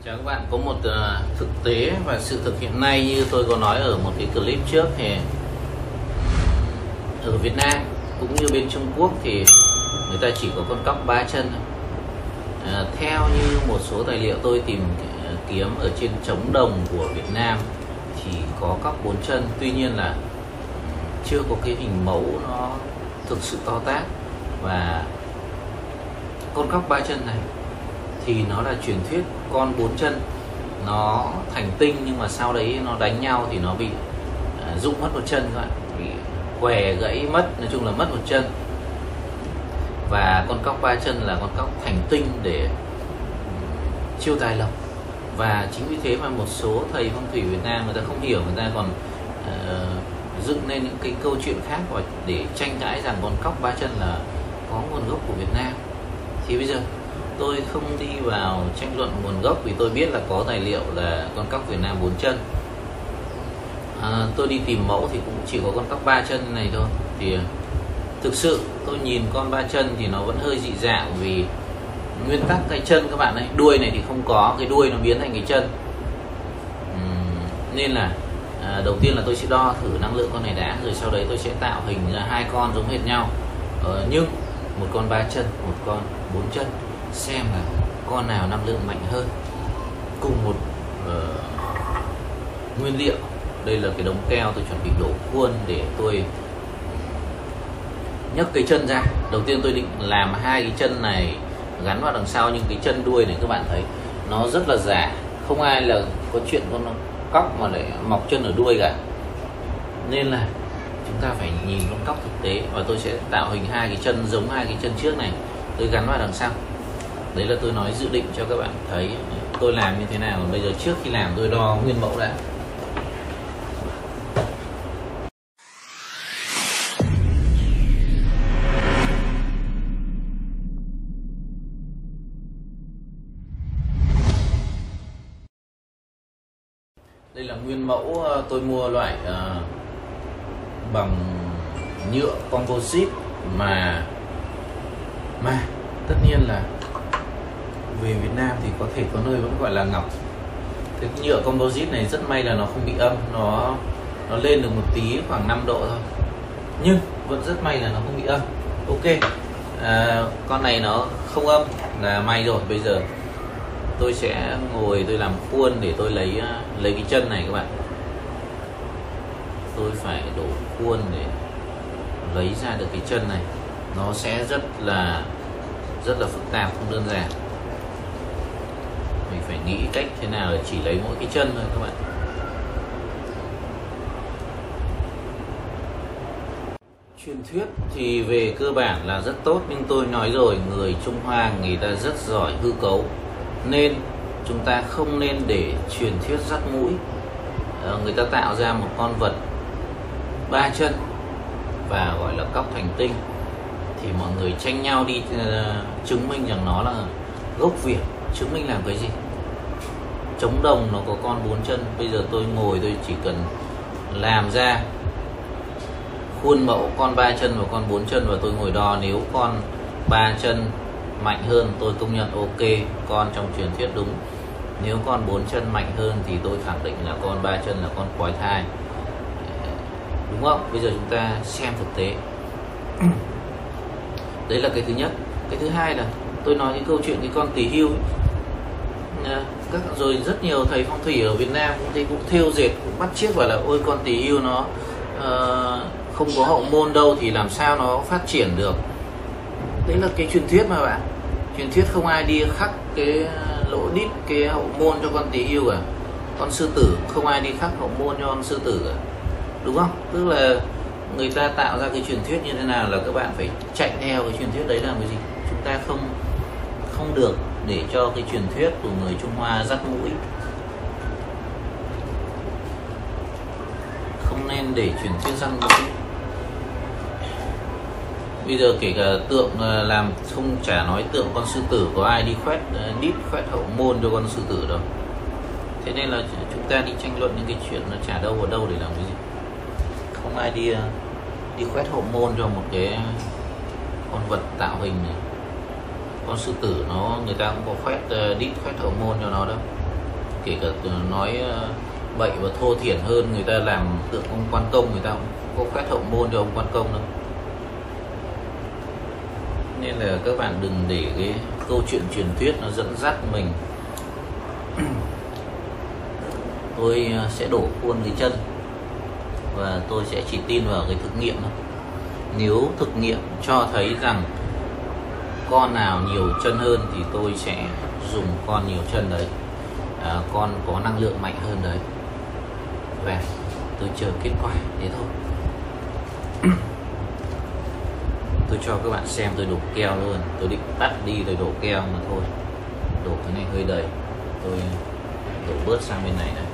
Chào các bạn, có một thực tế và sự thực hiện nay như tôi có nói ở một cái clip trước thì ở Việt Nam cũng như bên Trung Quốc thì người ta chỉ có con cóc 3 chân thôi. Theo như một số tài liệu tôi tìm kiếm ở trên trống đồng của Việt Nam thì có cóc 4 chân, tuy nhiên là chưa có cái hình mẫu nó thực sự to tát. Và con cóc 3 chân này thì nó là truyền thuyết con 4 chân nó thành tinh, nhưng mà sau đấy nó đánh nhau thì nó bị rụng mất một chân các bạn, bị què gãy mất, nói chung là mất một chân. Và con cóc 3 chân là con cóc thành tinh để chiêu tài lộc. Và chính vì thế mà một số thầy phong thủy Việt Nam người ta không hiểu, người ta còn dựng nên những cái câu chuyện khác và để tranh cãi rằng con cóc 3 chân là có nguồn gốc của Việt Nam. Thì bây giờ tôi không đi vào tranh luận nguồn gốc vì tôi biết là có tài liệu là con cóc Việt Nam 4 chân. Tôi đi tìm mẫu thì cũng chỉ có con cóc 3 chân này thôi. Thì thực sự tôi nhìn con 3 chân thì nó vẫn hơi dị dạng, vì nguyên tắc cái chân các bạn ấy, đuôi này thì không có, cái đuôi nó biến thành cái chân. Nên là đầu tiên là tôi sẽ đo thử năng lượng con này đã, rồi sau đấy tôi sẽ tạo hình ra hai con giống hệt nhau, nhưng một con 3 chân, một con 4 chân, xem là con nào năng lượng mạnh hơn. Cùng một nguyên liệu, đây là cái đống keo tôi chuẩn bị đổ khuôn để tôi nhấc cái chân ra. Đầu tiên tôi định làm hai cái chân này gắn vào đằng sau, nhưng cái chân đuôi này các bạn thấy nó rất là giả, không ai là có chuyện con cóc mà lại mọc chân ở đuôi cả. Nên là chúng ta phải nhìn con cóc thực tế, và tôi sẽ tạo hình hai cái chân giống hai cái chân trước này, tôi gắn vào đằng sau. Đấy là tôi nói dự định cho các bạn thấy tôi làm như thế nào. Bây giờ trước khi làm tôi đo nguyên mẫu đã. Đây là nguyên mẫu tôi mua loại bằng nhựa composite mà tất nhiên là về Việt Nam thì có thể có nơi vẫn gọi là ngọc. Cái nhựa composite này rất may là nó không bị âm, nó lên được một tí khoảng 5 độ thôi, nhưng vẫn rất may là nó không bị âm. Ok, con này nó không âm là may rồi. Bây giờ tôi sẽ ngồi tôi làm khuôn để tôi lấy cái chân này các bạn. Tôi phải đổ khuôn để lấy ra được cái chân này, nó sẽ rất là phức tạp, không đơn giản. Mình phải nghĩ cách thế nào để chỉ lấy mỗi cái chân thôi các bạn. Truyền thuyết thì về cơ bản là rất tốt, nhưng tôi nói rồi, người Trung Hoa người ta rất giỏi hư cấu, nên chúng ta không nên để truyền thuyết dắt mũi. Người ta tạo ra một con vật 3 chân và gọi là cóc thành tinh, thì mọi người tranh nhau đi chứng minh rằng nó là gốc Việt. Chứng minh làm cái gì? Trống đồng nó có con 4 chân. Bây giờ tôi ngồi tôi chỉ cần làm ra khuôn mẫu con 3 chân và con 4 chân, và tôi ngồi đo. Nếu con 3 chân mạnh hơn tôi công nhận ok, con trong truyền thuyết đúng. Nếu con 4 chân mạnh hơn thì tôi khẳng định là con 3 chân là con quái thai, đúng không? Bây giờ chúng ta xem thực tế. Đấy là cái thứ nhất. Cái thứ hai là tôi nói những câu chuyện cái con tỳ hưu rồi rất nhiều thầy phong thủy ở Việt Nam cũng thêu dệt, cũng bắt chước vào là ôi con tỳ hưu nó không có hậu môn đâu thì làm sao nó phát triển được. Đấy là cái truyền thuyết mà bạn. Truyền thuyết không ai đi khắc cái lỗ đít cái hậu môn cho con tỳ hưu cả. Con sư tử không ai đi khắc hậu môn cho con sư tử cả, đúng không? Tức là người ta tạo ra cái truyền thuyết như thế nào là các bạn phải chạy theo cái truyền thuyết đấy làm cái gì. Chúng ta không được để cho cái truyền thuyết của người Trung Hoa dắt mũi. Không nên để truyền thuyết dắt mũi. Bây giờ kể cả tượng làm, không chả nói tượng con sư tử có ai đi khoét đít khoét hậu môn cho con sư tử đâu. Thế nên là chúng ta đi tranh luận những cái chuyện nó chả đâu vào đâu để làm cái gì. Không ai đi khoét hậu môn cho một cái con vật tạo hình này. Con sư tử nó người ta cũng có khoét đít khoét hậu môn cho nó đâu. kể cả nói bậy và thô thiển hơn, người ta làm tượng ông quan công, người ta cũng có quét hậu môn cho ông quan công đâu. Nên là các bạn đừng để cái câu chuyện truyền thuyết nó dẫn dắt mình. Tôi sẽ đổ khuôn cái chân và tôi sẽ chỉ tin vào cái thực nghiệm thôi. Nếu thực nghiệm cho thấy rằng con nào nhiều chân hơn thì tôi sẽ dùng con nhiều chân đấy, con có năng lượng mạnh hơn đấy, và tôi chờ kết quả thế thôi. Tôi cho các bạn xem tôi đổ keo luôn. Tôi định tắt đi tôi đổ keo mà thôi, đổ cái này hơi đầy, tôi đổ bớt sang bên này này.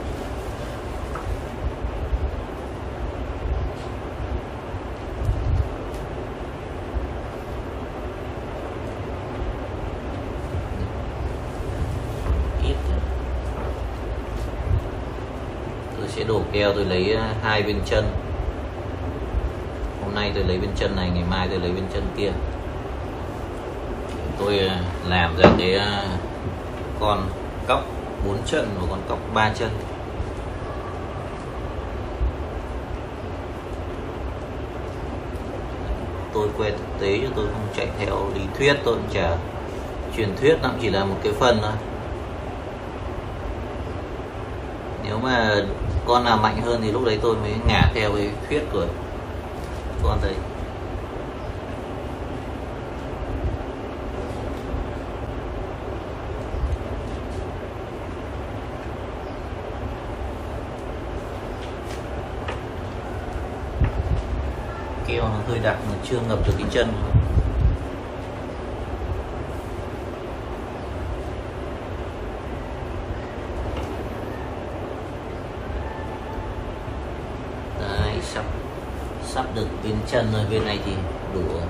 Tôi sẽ đổ keo, tôi lấy hai bên chân. Hôm nay tôi lấy bên chân này, ngày mai tôi lấy bên chân kia. Tôi làm ra cái con cóc 4 chân và con cóc 3 chân. Tôi quen thực tế chứ tôi không chạy theo lý thuyết, tôi cũng chả truyền thuyết, nó chỉ là một cái phần thôi. Nếu mà con nào mạnh hơn thì lúc đấy tôi mới ngả theo cái thuyết của con đấy. Keo nó hơi đặc, nó chưa ngập được cái chân. Đấy, sắp được bên chân rồi, bên này thì đủ rồi.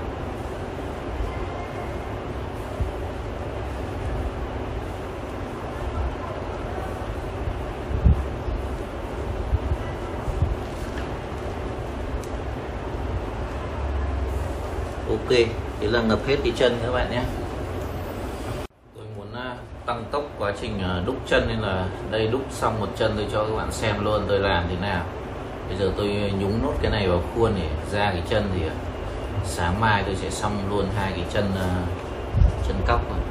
Ok, thế là ngập hết cái chân các bạn nhé. Tôi muốn tăng tốc quá trình đúc chân nên là đây đúc xong một chân tôi cho các bạn xem luôn tôi làm thế nào. Bây giờ tôi nhúng nốt cái này vào khuôn để ra cái chân thì sáng mai tôi sẽ xong luôn hai cái chân cóc rồi.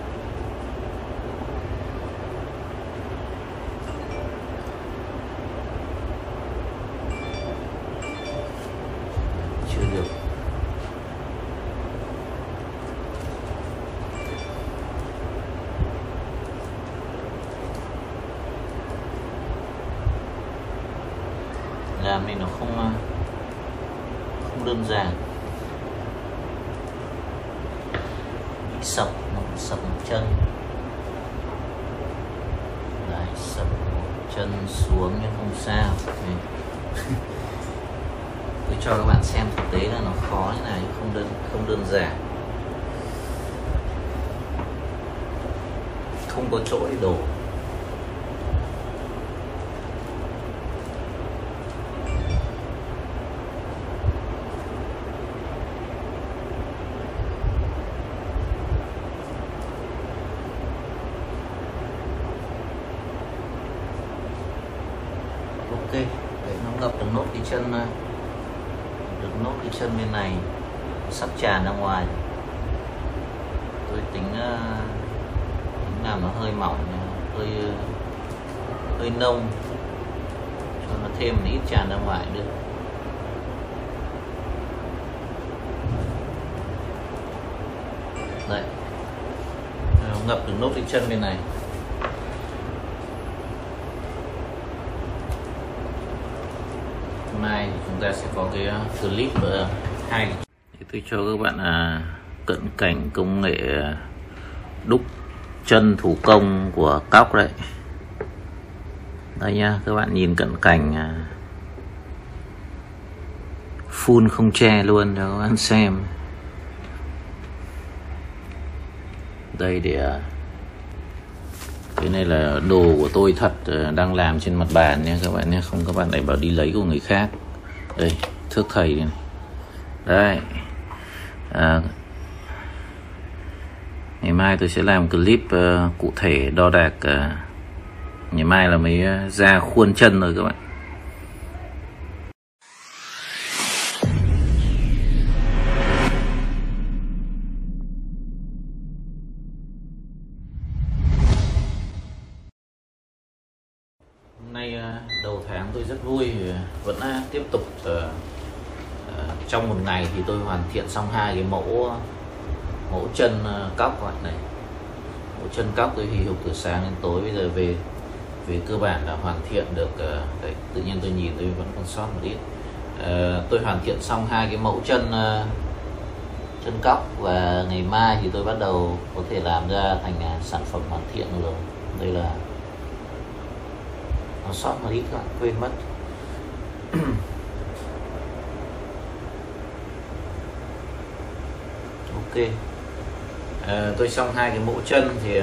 Chưa được. Làm này nó không đơn giản. Bị sập một chân. Đấy, sập một chân xuống nhưng không sao. Tôi cho các bạn xem thực tế là nó khó thế này, không đơn giản. Không có chỗ để đổ. Ok, để nó ngập được nốt cái chân, bên này sắp tràn ra ngoài. Tôi tính làm nó hơi mỏng, hơi nông cho nó thêm một ít tràn ra ngoài được. Đấy, ngập được nốt cái chân bên này. Mai chúng ta sẽ có cái clip hay để tôi cho các bạn cận cảnh công nghệ đúc chân thủ công của cóc đấy. Đây nha, các bạn nhìn cận cảnh full không che luôn cho các bạn xem. Đây để cái này là đồ của tôi thật, đang làm trên mặt bàn nha các bạn nhé, không các bạn lại bảo đi lấy của người khác. Đây, thước thầy này. Đây. Ngày mai tôi sẽ làm clip cụ thể đo đạc Ngày mai là mới ra khuôn chân rồi các bạn. Hôm nay đầu tháng tôi rất vui, vẫn tiếp tục trong một ngày thì tôi hoàn thiện xong 2 cái mẫu chân cóc các bạn này. Mẫu chân cóc tôi hì hục từ sáng đến tối, bây giờ về cơ bản là hoàn thiện được. Đấy, tự nhiên tôi nhìn tôi vẫn còn sót một ít. Tôi hoàn thiện xong 2 cái mẫu chân cóc, và ngày mai thì tôi bắt đầu có thể làm ra thành sản phẩm hoàn thiện rồi. Đây là nó sót một ít các bạn, quên mất. Ok, tôi xong 2 cái mẫu chân thì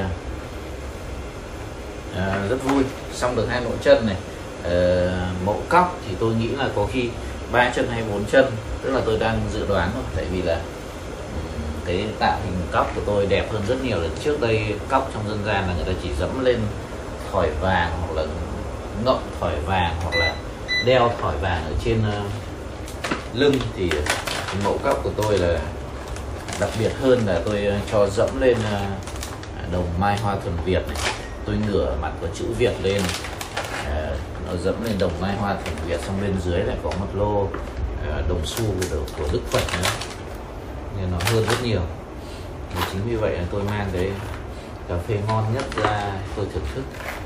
rất vui, xong được 2 mẫu chân này. Mẫu cóc thì tôi nghĩ là có khi 3 chân hay 4 chân, tức là tôi đang dự đoán thôi, tại vì là cái tạo hình cóc của tôi đẹp hơn rất nhiều. Trước đây cóc trong dân gian là người ta chỉ dẫm lên thỏi vàng, hoặc là ngậm thỏi vàng, hoặc là đeo thỏi vàng ở trên lưng. Thì mẫu cóc của tôi là đặc biệt hơn, là tôi cho dẫm lên đồng mai hoa thuần Việt này. Tôi ngửa mặt có chữ Việt lên, nó dẫm lên đồng mai hoa thuần Việt, xong bên dưới lại có một lô đồng xu của Đức Phật nữa, nên nó hơn rất nhiều. Và chính vì vậy là tôi mang cái cà phê ngon nhất ra tôi thưởng thức.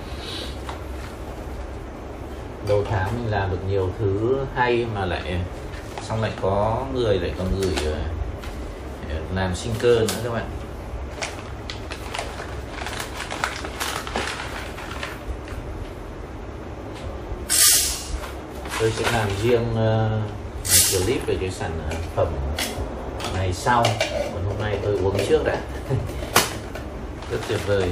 Đầu tháng mình làm được nhiều thứ hay, mà lại xong lại có người lại còn gửi làm sinh cơ nữa các bạn. Tôi sẽ làm riêng clip về cái sản phẩm này sau, còn hôm nay tôi uống trước đã. Rất tuyệt vời.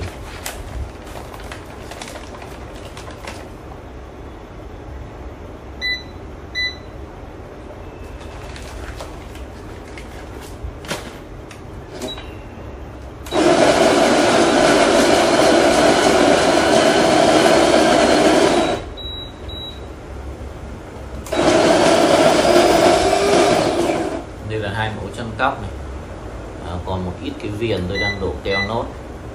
Đây là 2 mẫu chân cóc này. Còn một ít cái viền tôi đang đổ keo nốt.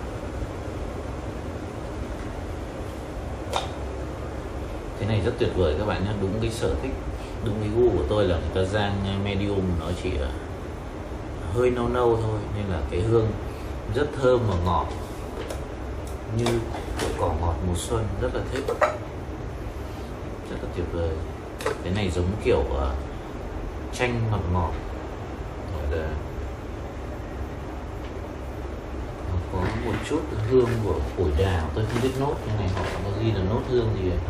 Cái này rất tuyệt vời các bạn nhé, đúng cái sở thích, đúng cái gu của tôi là người ta rang medium, nó chỉ hơi nâu nâu thôi, nên là cái hương rất thơm và ngọt, như cỏ ngọt mùa xuân, rất là thích, rất là tuyệt vời. Cái này giống kiểu chanh ngọt ngọt, gọi là nó có một chút hương của củi đào. Tôi không biết nốt cái này họ có ghi là nốt hương gì vậy.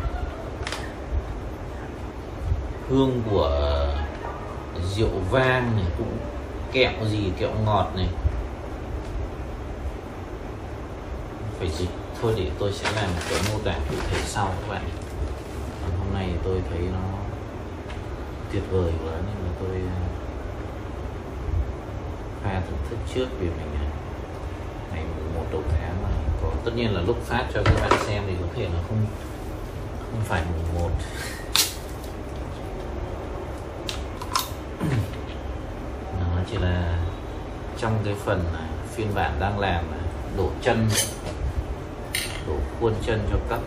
Hương của rượu vang này, cũng kẹo gì, kẹo ngọt này, phải dịch thôi, để tôi sẽ làm một cái mô tả cụ thể sau các bạn. Còn hôm nay tôi thấy nó tuyệt vời quá, nên là tôi pha thưởng thức trước, vì mình ngày 1 đầu tháng mà có, tất nhiên là lúc phát cho các bạn xem thì có thể nó không phải mùng 1. Nó chỉ là trong cái phần phiên bản đang làm đổ chân, đổ khuôn chân cho cóc.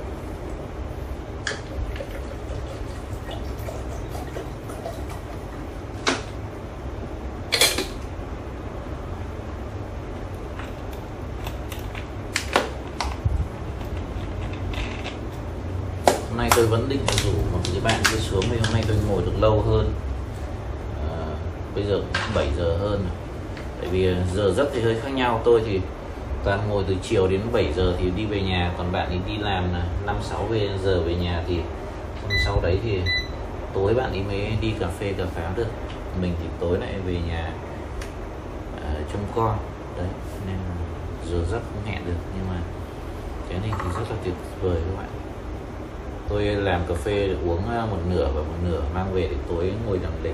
Hôm nay tôi vẫn định rủ một cái bạn kia xuống, vì hôm nay tôi ngồi được lâu hơn. Bây giờ 7 giờ hơn, tại vì giờ giấc thì hơi khác nhau. Tôi thì toàn ngồi từ chiều đến 7 giờ thì đi về nhà, còn bạn ấy đi làm 5-6 giờ về nhà, thì sau đấy thì tối bạn ấy mới đi cà phê cà pháo được. Mình thì tối lại về nhà trông con đấy, nên giờ giấc không hẹn được. Nhưng mà cái này thì rất là tuyệt vời các bạn. Tôi làm cà phê để uống một nửa và một nửa mang về để tối ngồi làm lịch,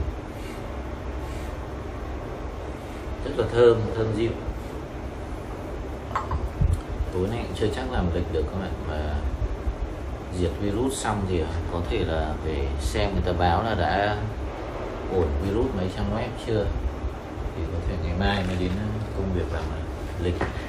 rất là thơm dịu. Tối nay cũng chưa chắc làm lịch được các bạn, mà diệt virus xong thì có thể là về xem người ta báo là đã ổn virus mấy trang web chưa, thì có thể ngày mai mới đến công việc làm lịch.